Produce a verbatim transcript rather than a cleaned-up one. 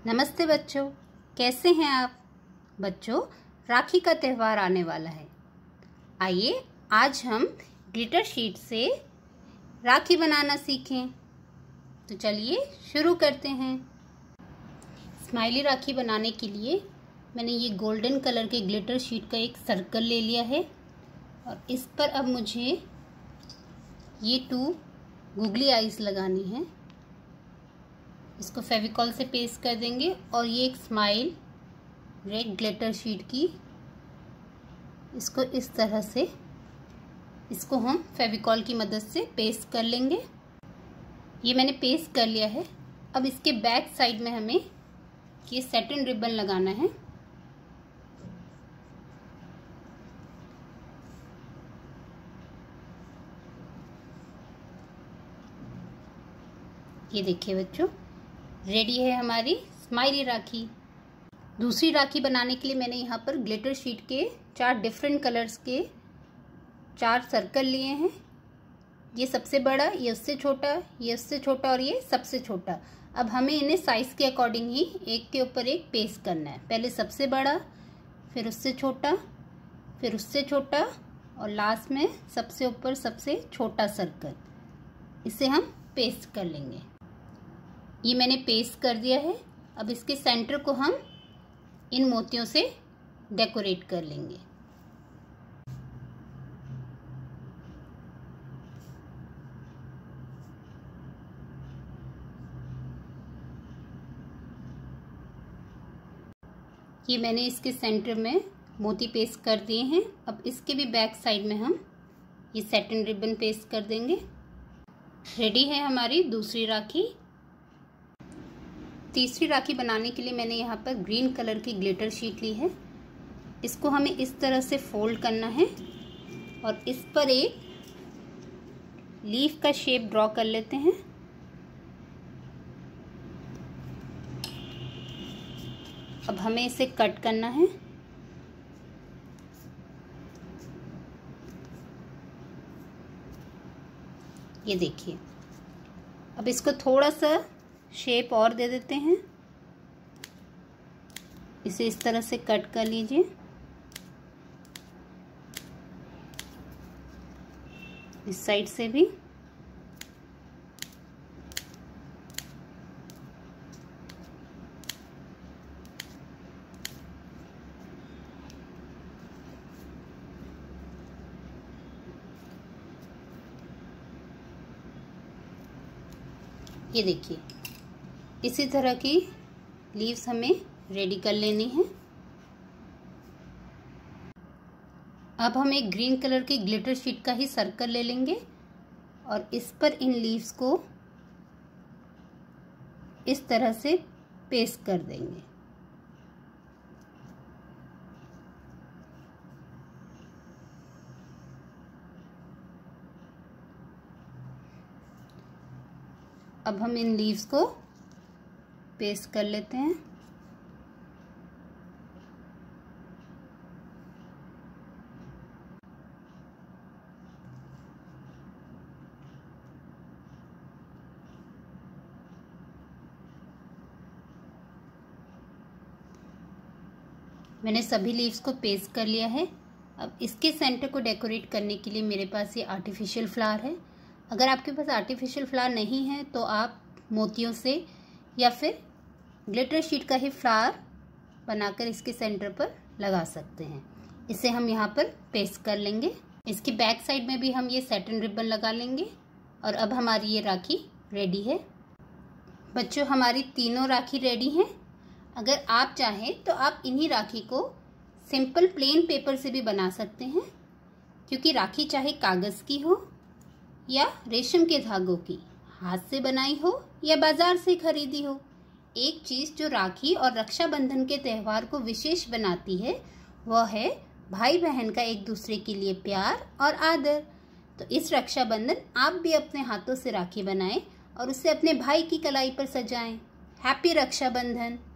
नमस्ते बच्चों, कैसे हैं आप? बच्चों, राखी का त्यौहार आने वाला है। आइए आज हम ग्लिटर शीट से राखी बनाना सीखें। तो चलिए शुरू करते हैं। स्माइली राखी बनाने के लिए मैंने ये गोल्डन कलर के ग्लिटर शीट का एक सर्कल ले लिया है और इस पर अब मुझे ये टू गूगली आइज लगानी है। इसको फेविकॉल से पेस्ट कर देंगे और ये एक स्माइल रेड ग्लिटर शीट की, इसको इस तरह से इसको हम फेविकॉल की मदद से पेस्ट कर लेंगे। ये मैंने पेस्ट कर लिया है। अब इसके बैक साइड में हमें ये सैटिन रिबन लगाना है। ये देखिए बच्चों, रेडी है हमारी स्माइली राखी। दूसरी राखी बनाने के लिए मैंने यहाँ पर ग्लिटर शीट के चार डिफरेंट कलर्स के चार सर्कल लिए हैं। ये सबसे बड़ा, ये उससे छोटा, ये उससे छोटा और ये सबसे छोटा। अब हमें इन्हें साइज के अकॉर्डिंग ही एक के ऊपर एक पेस्ट करना है। पहले सबसे बड़ा, फिर उससे छोटा, फिर उससे छोटा और लास्ट में सबसे ऊपर सबसे छोटा सर्कल। इसे हम पेस्ट कर लेंगे। ये मैंने पेस्ट कर दिया है। अब इसके सेंटर को हम इन मोतियों से डेकोरेट कर लेंगे। ये मैंने इसके सेंटर में मोती पेस्ट कर दिए हैं। अब इसके भी बैक साइड में हम ये सैटिन रिबन पेस्ट कर देंगे। रेडी है हमारी दूसरी राखी। तीसरी राखी बनाने के लिए मैंने यहाँ पर ग्रीन कलर की ग्लिटर शीट ली है। इसको हमें इस तरह से फोल्ड करना है और इस पर एक लीफ का शेप ड्रॉ कर लेते हैं। अब हमें इसे कट करना है। ये देखिए, अब इसको थोड़ा सा शेप और दे देते हैं। इसे इस तरह से कट कर लीजिए। इस साइड से भी। ये देखिए, इसी तरह की लीव्स हमें रेडी कर लेनी है। अब हम एक ग्रीन कलर की ग्लिटर शीट का ही सर्कल ले लेंगे और इस पर इन लीव्स को इस तरह से पेस्ट कर देंगे। अब हम इन लीव्स को पेस्ट कर लेते हैं। मैंने सभी लीव्स को पेस्ट कर लिया है। अब इसके सेंटर को डेकोरेट करने के लिए मेरे पास ये आर्टिफिशियल फ्लावर है। अगर आपके पास आर्टिफिशियल फ्लावर नहीं है तो आप मोतियों से या फिर ग्लिटर शीट का ही फ्लावर बनाकर इसके सेंटर पर लगा सकते हैं। इसे हम यहाँ पर पेस्ट कर लेंगे। इसकी बैक साइड में भी हम ये सैटिन रिबन लगा लेंगे और अब हमारी ये राखी रेडी है। बच्चों, हमारी तीनों राखी रेडी हैं। अगर आप चाहें तो आप इन्हीं राखी को सिंपल प्लेन पेपर से भी बना सकते हैं, क्योंकि राखी चाहे कागज़ की हो या रेशम के धागों की, हाथ से बनाई हो या बाजार से खरीदी हो, एक चीज़ जो राखी और रक्षाबंधन के त्यौहार को विशेष बनाती है वह है भाई बहन का एक दूसरे के लिए प्यार और आदर। तो इस रक्षाबंधन आप भी अपने हाथों से राखी बनाएं और उसे अपने भाई की कलाई पर सजाएं। हैप्पी रक्षाबंधन।